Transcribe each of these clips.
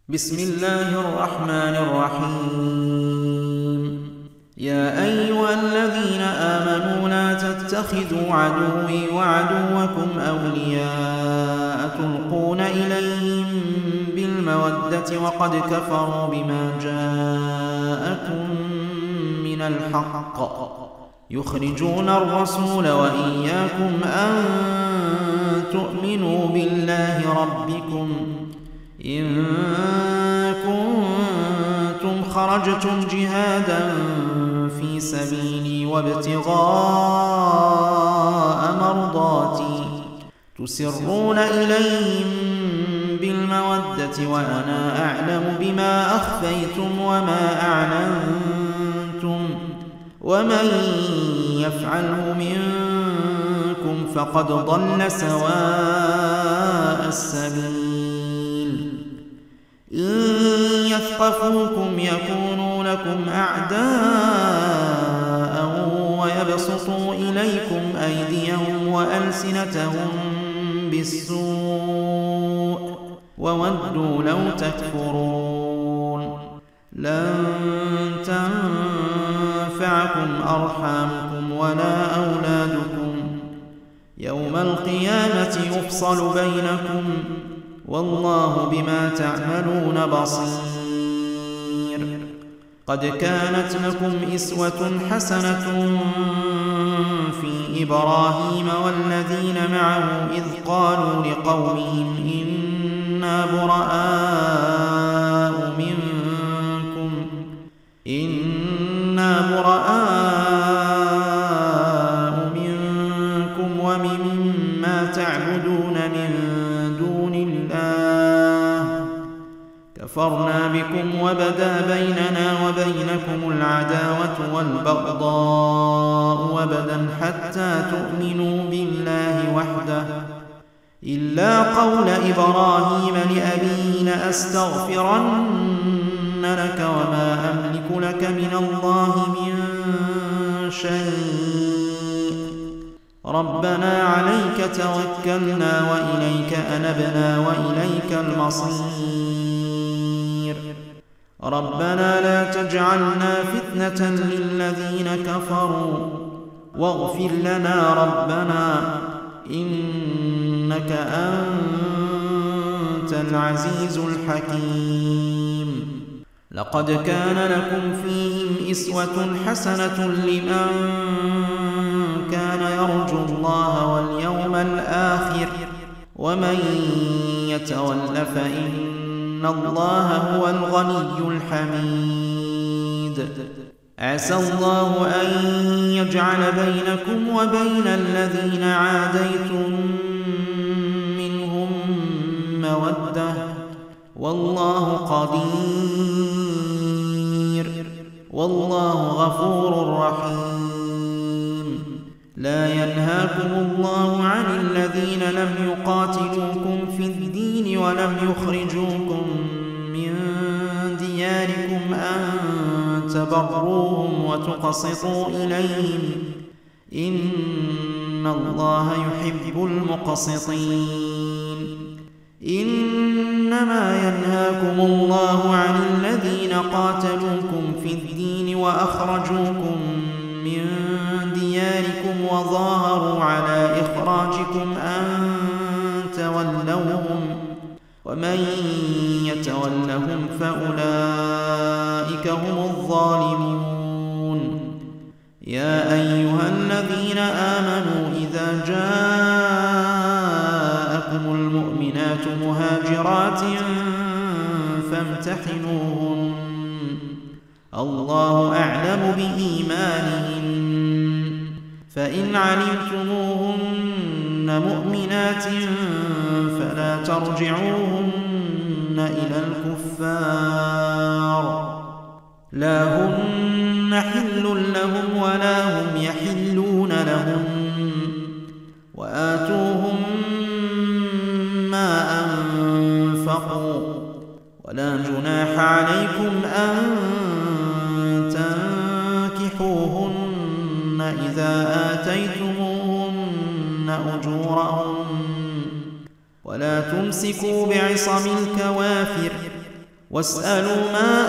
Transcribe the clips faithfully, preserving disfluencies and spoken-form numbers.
بسم الله الرحمن الرحيم. يا أيها الذين آمنوا لا تتخذوا عدوي وعدوكم أولياء تلقون إليهم بالمودة وقد كفروا بما جاءكم من الحق يخرجون الرسول وإياكم أن تؤمنوا بالله ربكم إن كنتم خرجتم جهادا في سبيلي وابتغاء مرضاتي تسرون إليهم بالمودة وأنا أعلم بما أخفيتم وما أعلنتم ومن يفعله منكم فقد ضل سواء السبيل. إن يثقفوكم يكونوا لكم أعداء ويبسطوا إليكم أيديهم وألسنتهم بالسوء وودوا لو تكفرون. لن تنفعكم أرحامكم ولا أولادكم يوم القيامة يفصل بينكم والله بما تعملون بصير. قد كانت لكم إسوة حسنة في إبراهيم والذين معه إذ قالوا لقومهم إنا براء منكم إنا براء منكم ومما تعبدون من دون الله كفرنا بكم وبدا بيننا وبينكم العداوة والبغضاء أبدا حتى تؤمنوا بالله وحده إلا قول إبراهيم لأبيه لأستغفرن لك وما أملك لك من الله من شيء ربنا عليك توكلنا وإليك أنبنا وإليك المصير. ربنا لا تجعلنا فتنة للذين كفروا واغفر لنا ربنا إنك أنت العزيز الحكيم. لقد كان لكم فيهم إسوة حسنة لمن كان يرجو الله واليوم الآخر ومن يتول فإن الله هو الغني الحميد. عسى الله أن يجعل بينكم وبين الذين عاديتم منهم مودة والله قدير والله غفور رحيم. لا ينهاكم الله عن الذين لم يقاتلوكم في الدين ولم يخرجوكم من دياركم أن تبروهم وتقسطوا إليهم إن الله يحب المقسطين. إنما ينهاكم الله عن الذين قاتلوكم في الدين وأخرجوكم من دياركم وظاهروا على إخراجكم أن تولوهم ومن يتولهم فأولئك هم الظالمون. يا أيها الذين آمنوا إذا جاءكم المؤمنات مهاجرات فامتحنوهن الله أعلم بإيمانهن فإن علمتموهن مؤمنات فلا ترجعوهن إلى الكفار لا هن حل لهم ولا هم يحلون لهم وآتوهم ما أنفقوا ولا جناح عليكم أن تنكحوهن إذا آتيتموهن أجورهن ولا تمسكوا بعصم الكوافر واسألوا ما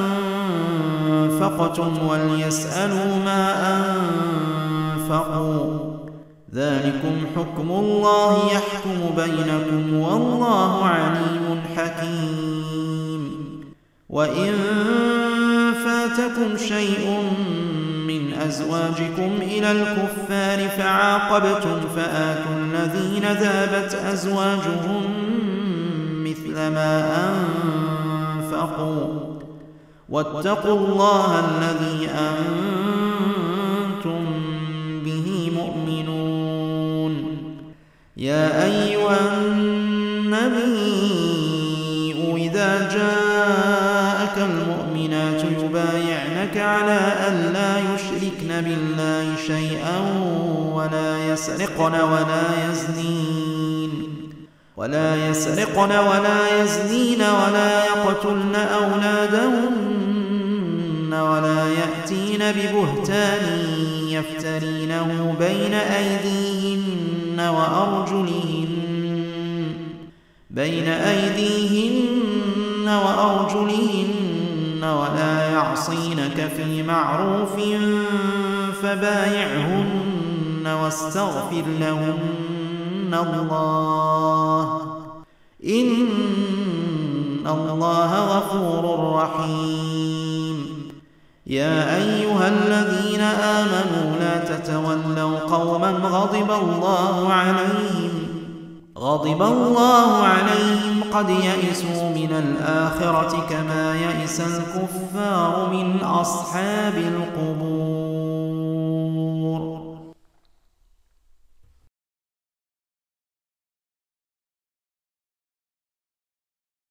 أنفقتم وليسألوا ما أنفقوا ذلكم حكم الله يحكم بينكم والله عليم حكيم. وإن فاتكم شيء من أزواجكم إلى الكفار فعاقبتم فآتوا الذين ذهبت أزواجهم مثل ما أنفقوا واتقوا الله الذي أنتم به مؤمنون. يا أيها النبي إذا جاءك المؤمنات يبايعنك على أن لا يشركن بالله شيئا ولا يسرقن ولا يزنين ولا يسرقن ولا يزنين ولا يقتلن أولادهن ولا يأتين ببهتان يفترينه بين أيديهن وأرجلهن بين أيديهن وأرجلهن ولا يعصينك في معروف فبايعهن واستغفر لهن الله إن الله غفور رحيم. يا أيها الذين آمنوا لا تتولوا قوما غضب الله عليهم غضب الله عليهم قد يئسوا من الآخرة كما يئس الكفار من أصحاب القبور.